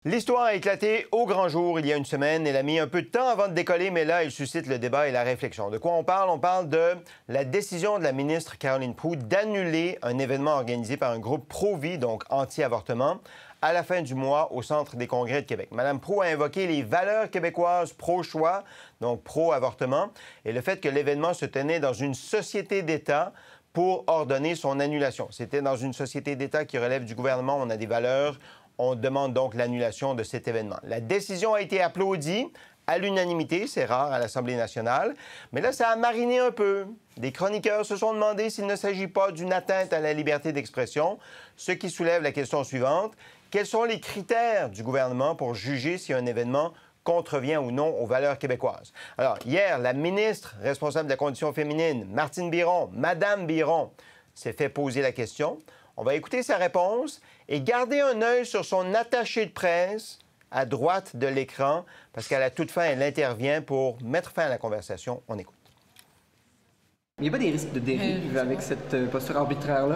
L'histoire a éclaté au grand jour il y a une semaine. Elle a mis un peu de temps avant de décoller, mais là, elle suscite le débat et la réflexion. De quoi on parle? On parle de la décision de la ministre Caroline Proulx d'annuler un événement organisé par un groupe pro-vie, donc anti-avortement, à la fin du mois au Centre des congrès de Québec. Mme Proulx a invoqué les valeurs québécoises pro-choix, donc pro-avortement, et le fait que l'événement se tenait dans une société d'État pour ordonner son annulation. C'était dans une société d'État qui relève du gouvernement. On a des valeurs. On demande donc l'annulation de cet événement. La décision a été applaudie à l'unanimité, c'est rare à l'Assemblée nationale, mais là, ça a mariné un peu. Des chroniqueurs se sont demandé s'il ne s'agit pas d'une atteinte à la liberté d'expression, ce qui soulève la question suivante. Quels sont les critères du gouvernement pour juger si un événement contrevient ou non aux valeurs québécoises? Alors, hier, la ministre responsable de la condition féminine, Martine Biron, Madame Biron, s'est fait poser la question. On va écouter sa réponse et garder un œil sur son attaché de presse à droite de l'écran, parce qu'à la toute fin, elle intervient pour mettre fin à la conversation. On écoute. Il n'y a pas des risques de dérive avec cette posture arbitraire-là?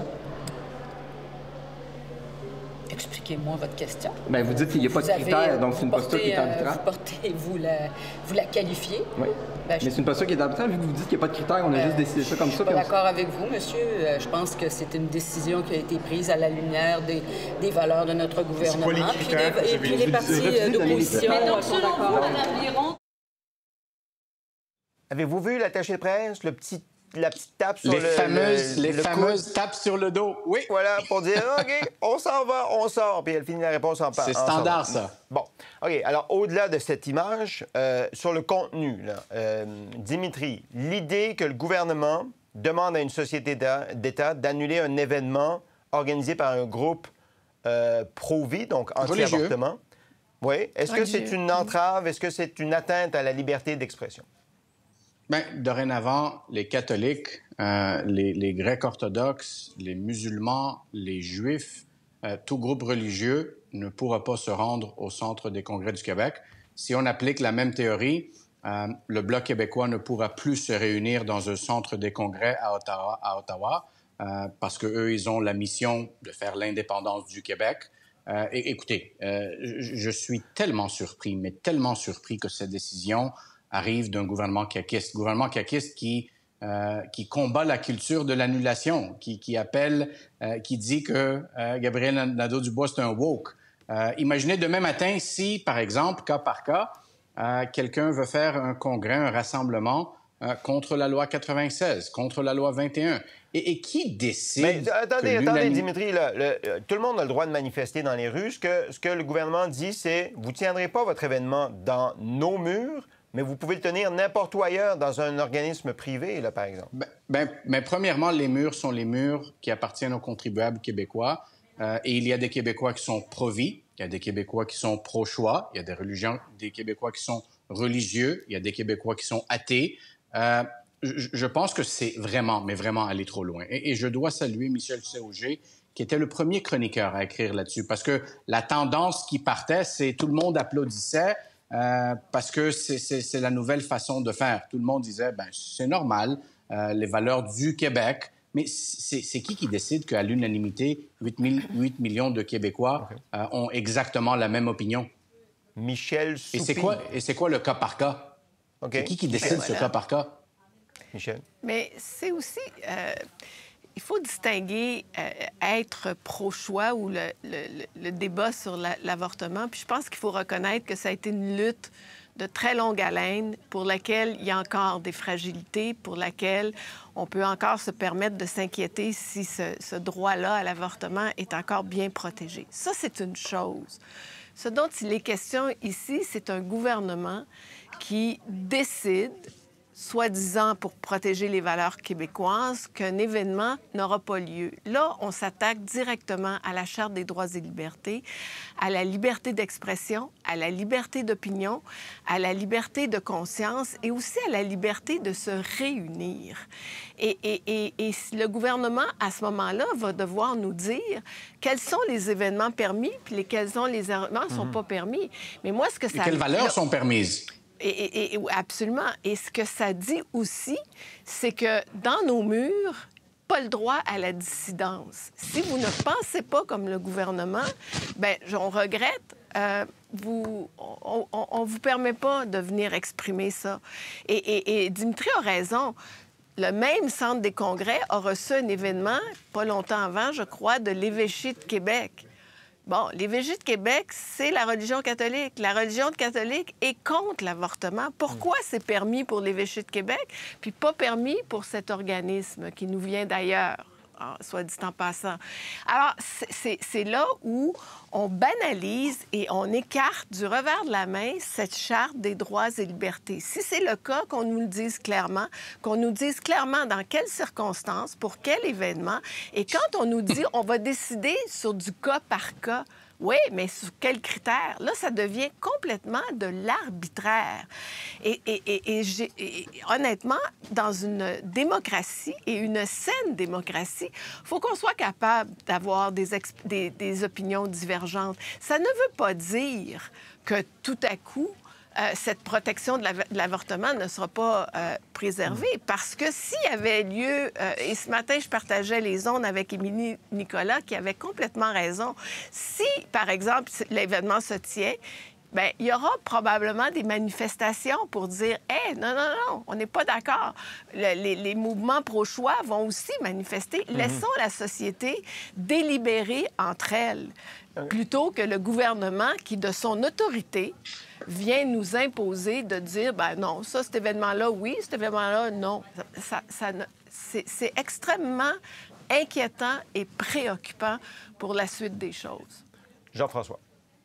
Expliquez-moi votre question. Bien, vous dites qu'il n'y a pas de critères, donc c'est une posture qui est arbitraire. Vous la qualifiez? Oui. Mais c'est une posture qui est arbitraire, vu que vous dites qu'il n'y a pas de critères, on a juste décidé ça comme ça. Je suis pas d'accord avec vous, monsieur. Je pense que c'est une décision qui a été prise à la lumière des valeurs de notre gouvernement. C'est quoi les critères? Et puis les partis d'opposition sont d'accord. Avez-vous vu l'attaché de presse, la petite tape sur les le fameuses tapes sur le dos, oui. Voilà, pour dire, OK, on s'en va, on sort. Puis elle finit la réponse en parlant. C'est standard, ça. Bon, OK. Alors, au-delà de cette image, sur le contenu, là, Dimitri, l'idée que le gouvernement demande à une société d'État d'annuler un événement organisé par un groupe pro-vie, donc anti-avortement. Oui. Est-ce que c'est une entrave? Est-ce que c'est une atteinte à la liberté d'expression? Bien, dorénavant, les catholiques, les Grecs orthodoxes, les musulmans, les juifs, tout groupe religieux ne pourra pas se rendre au Centre des congrès du Québec. Si on applique la même théorie, le Bloc québécois ne pourra plus se réunir dans un centre des congrès à Ottawa parce qu'eux, ils ont la mission de faire l'indépendance du Québec. Écoutez, je suis tellement surpris, mais tellement surpris que cette décision arrive d'un gouvernement caquiste. Gouvernement caquiste qui combat la culture de l'annulation, qui appelle, qui dit que Gabriel Nadeau-Dubois, c'est un woke. Imaginez demain matin si, par exemple, cas par cas, quelqu'un veut faire un congrès, un rassemblement contre la loi 96, contre la loi 21. Et qui décide? Mais attendez, Dimitri, là, tout le monde a le droit de manifester dans les rues. Ce que le gouvernement dit, c'est vous ne tiendrez pas votre événement dans nos murs, mais vous pouvez le tenir n'importe où ailleurs, dans un organisme privé, là, par exemple. Mais premièrement, les murs sont les murs qui appartiennent aux contribuables québécois. Et il y a des Québécois qui sont pro-vie, il y a des Québécois qui sont pro-choix, il y a des Québécois qui sont religieux, il y a des Québécois qui sont athées. Je pense que c'est vraiment, mais vraiment aller trop loin. Et je dois saluer Michel Sauger, qui était le premier chroniqueur à écrire là-dessus, parce que la tendance qui partait, c'est tout le monde applaudissait, parce que c'est la nouvelle façon de faire. Tout le monde disait, ben c'est normal, les valeurs du Québec. Mais c'est qui décide qu'à l'unanimité, 8 millions de Québécois ont exactement la même opinion? Michel Soupy. Et c'est quoi le cas par cas? Okay. C'est qui décide ce cas par cas? Michel. Mais c'est aussi... il faut distinguer être pro-choix ou le débat sur l'avortement. Puis je pense qu'il faut reconnaître que ça a été une lutte de très longue haleine pour laquelle il y a encore des fragilités, pour laquelle on peut encore se permettre de s'inquiéter si ce droit-là à l'avortement est encore bien protégé. Ça, c'est une chose. Ce dont il est question ici, c'est un gouvernement qui décide, soi-disant pour protéger les valeurs québécoises, qu'un événement n'aura pas lieu. Là, on s'attaque directement à la Charte des droits et libertés, à la liberté d'expression, à la liberté d'opinion, à la liberté de conscience et aussi à la liberté de se réunir. Et le gouvernement, à ce moment-là, va devoir nous dire quels sont les événements permis puis quels sont les événements ne sont pas permis. Mais moi, ce que ça... Et quelles valeurs sont permises? Absolument. Et ce que ça dit aussi, c'est que dans nos murs, pas le droit à la dissidence. Si vous ne pensez pas comme le gouvernement, bien, on regrette. On ne vous permet pas de venir exprimer ça. Et Dimitri a raison. Le même Centre des congrès a reçu un événement, pas longtemps avant, je crois, de l'évêché de Québec. Bon, l'évêché de Québec, c'est la religion catholique. La religion catholique est contre l'avortement. Pourquoi c'est permis pour l'évêché de Québec, puis pas permis pour cet organisme qui nous vient d'ailleurs, soit dit en passant? Alors, c'est là où on banalise et on écarte du revers de la main cette charte des droits et libertés. Si c'est le cas, qu'on nous le dise clairement, qu'on nous dise clairement dans quelles circonstances, pour quel événement, et quand on nous dit on va décider sur du cas par cas, oui, mais sur quels critères? Là, ça devient complètement de l'arbitraire. Et honnêtement, dans une démocratie et une saine démocratie, il faut qu'on soit capable d'avoir des opinions divergentes. Ça ne veut pas dire que tout à coup, cette protection de l'avortement ne sera pas préservée. Parce que s'il y avait lieu, et ce matin, je partageais les ondes avec Émilie Nicolas, qui avait complètement raison, si, par exemple, l'événement se tient, bien, il y aura probablement des manifestations pour dire « Hey, non, non, non, on n'est pas d'accord. » Les mouvements pro-choix vont aussi manifester. Laissons la société délibérer entre elles, plutôt que le gouvernement qui, de son autorité, vient nous imposer de dire, ben non, ça, cet événement-là, oui, cet événement-là, non. C'est extrêmement inquiétant et préoccupant pour la suite des choses. Jean-François.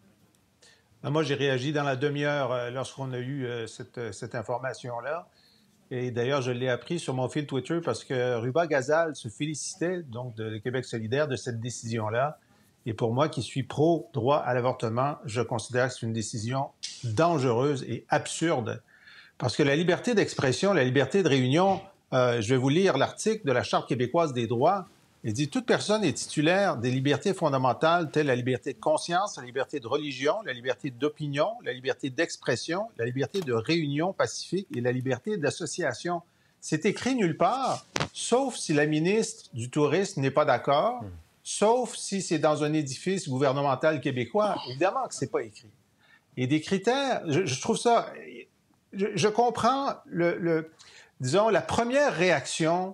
Moi, j'ai réagi dans la demi-heure lorsqu'on a eu cette information-là. Et d'ailleurs, je l'ai appris sur mon fil Twitter parce que Ruba Gazal se félicitait, donc, de Québec solidaire, de cette décision-là. Et pour moi, qui suis pro-droit à l'avortement, je considère que c'est une décision dangereuse et absurde. Parce que la liberté d'expression, la liberté de réunion, je vais vous lire l'article de la Charte québécoise des droits. Il dit « Toute personne est titulaire des libertés fondamentales telles la liberté de conscience, la liberté de religion, la liberté d'opinion, la liberté d'expression, la liberté de réunion pacifique et la liberté d'association. » C'est écrit nulle part, sauf si la ministre du Tourisme n'est pas d'accord, sauf si c'est dans un édifice gouvernemental québécois. Évidemment que c'est pas écrit. Et des critères, je trouve ça... Je comprends, disons, la première réaction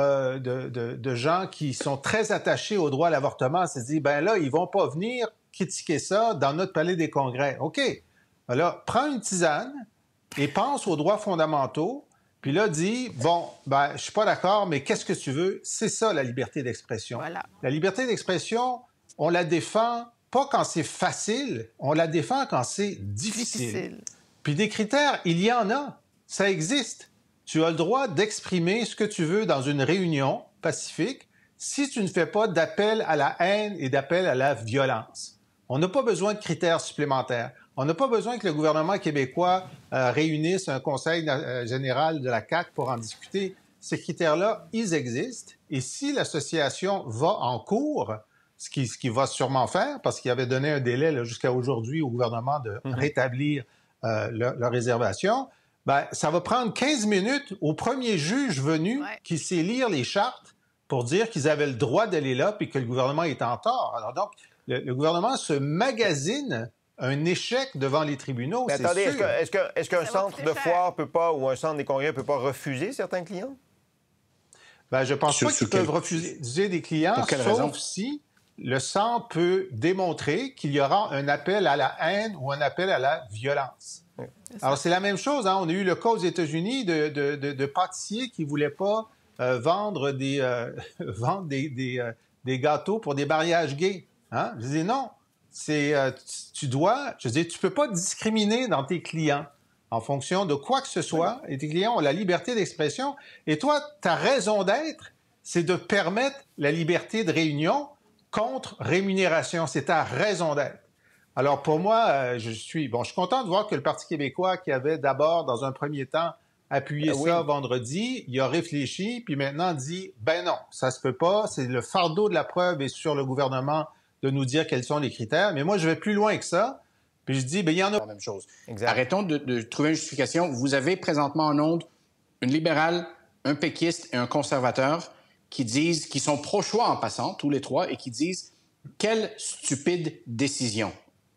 de gens qui sont très attachés au droit à l'avortement, c'est de dire, ben là, ils vont pas venir critiquer ça dans notre palais des congrès. OK. Alors, prends une tisane et pense aux droits fondamentaux, puis là, dis, bon, ben, je suis pas d'accord, mais qu'est-ce que tu veux? C'est ça, la liberté d'expression. Voilà. La liberté d'expression, on la défend pas quand c'est facile, on la défend quand c'est difficile. Puis des critères, il y en a. Ça existe. Tu as le droit d'exprimer ce que tu veux dans une réunion pacifique si tu ne fais pas d'appel à la haine et d'appel à la violence. On n'a pas besoin de critères supplémentaires. On n'a pas besoin que le gouvernement québécois réunisse un conseil général de la CAQ pour en discuter. Ces critères-là, ils existent. Et si l'association va en cours, ce qu'il va sûrement faire, parce qu'il avait donné un délai jusqu'à aujourd'hui au gouvernement de rétablir leur réservation, ben, ça va prendre 15 minutes au premier juge venu qui sait lire les chartes pour dire qu'ils avaient le droit d'aller là puis que le gouvernement est en tort. Alors donc, le gouvernement se magasine un échec devant les tribunaux, mais c'est attendez, sûr. Est-ce qu'un centre de foire peut pas, ou un centre des congrès peut pas refuser certains clients? Ben, je pense pas qu'ils peuvent refuser des clients, sauf si le centre peut démontrer qu'il y aura un appel à la haine ou un appel à la violence. Alors, c'est la même chose. Hein? On a eu le cas aux États-Unis de pâtissiers qui ne voulaient pas vendre des gâteaux pour des mariages gays. Hein? Je dis non. Tu peux pas discriminer dans tes clients en fonction de quoi que ce soit. Et tes clients ont la liberté d'expression. Et toi, ta raison d'être, c'est de permettre la liberté de réunion contre rémunération. C'est ta raison d'être. Alors, pour moi, je suis content de voir que le Parti québécois, qui avait d'abord, dans un premier temps, appuyé ça vendredi, il a réfléchi, puis maintenant dit, ben non, ça se peut pas, c'est le fardeau de la preuve est sur le gouvernement de nous dire quels sont les critères. Mais moi, je vais plus loin que ça, puis je dis, ben il y en a... La même chose. Exact. Arrêtons de trouver une justification. Vous avez présentement en onde une libérale, un péquiste et un conservateur qui sont pro-choix en passant, tous les trois, et qui disent « Quelle stupide décision ».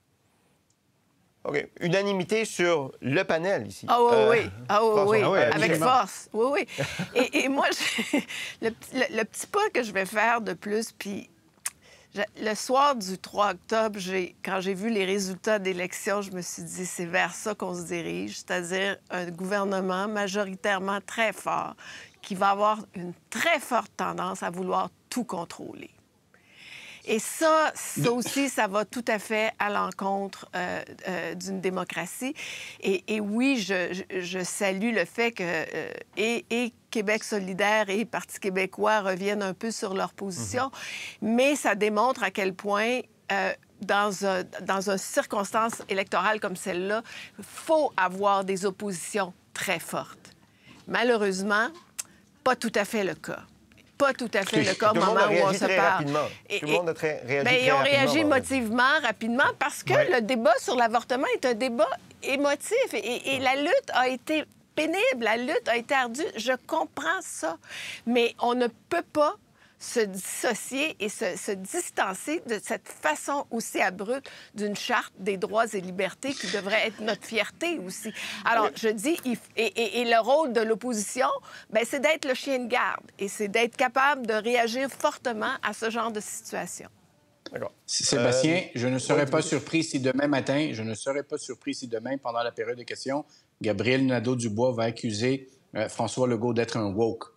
OK. Unanimité sur le panel ici. Ah oui. Avec absolument. force. Oui. Et moi, le petit pas que je vais faire de plus, puis le soir du 3 octobre, quand j'ai vu les résultats d'élection, je me suis dit, c'est vers ça qu'on se dirige, c'est-à-dire un gouvernement majoritairement très fort qui va avoir une très forte tendance à vouloir tout contrôler. Et ça aussi, ça va tout à fait à l'encontre d'une démocratie. Et oui, je salue le fait que et Québec solidaire et Parti québécois reviennent un peu sur leur position, mais ça démontre à quel point... dans une circonstance électorale comme celle-là, il faut avoir des oppositions très fortes. Malheureusement, pas tout à fait le cas. Pas tout à fait le cas au moment où on se parle. Tout le monde a réagi très rapidement. Ils ont réagi émotivement, rapidement, parce que le débat sur l'avortement est un débat émotif. Et la lutte a été pénible, la lutte a été ardue. Je comprends ça. Mais on ne peut pas se dissocier et se distancer de cette façon aussi abrupte d'une charte des droits et libertés qui devrait être notre fierté aussi. Alors, je dis, et le rôle de l'opposition, bien, c'est d'être le chien de garde et c'est d'être capable de réagir fortement à ce genre de situation. D'accord. Sébastien, je ne serais pas surpris si demain matin, pendant la période de questions, Gabriel Nadeau-Dubois va accuser François Legault d'être un woke.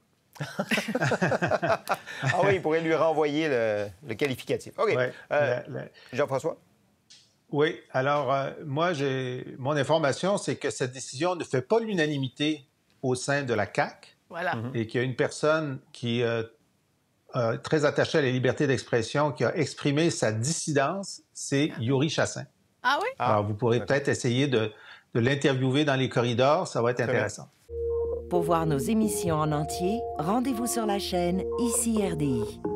Ah oui, il pourrait lui renvoyer le qualificatif. OK. Ouais, Jean-François? Oui. Alors, moi, mon information, c'est que cette décision ne fait pas l'unanimité au sein de la CAQ. Voilà. Et qu'il y a une personne qui est très attachée à la liberté d'expression, qui a exprimé sa dissidence, c'est Yuri Chassin. Ah oui? Alors, vous pourrez peut-être essayer de l'interviewer dans les corridors. Ça va être intéressant. Pour voir nos émissions en entier, rendez-vous sur la chaîne ICI RDI.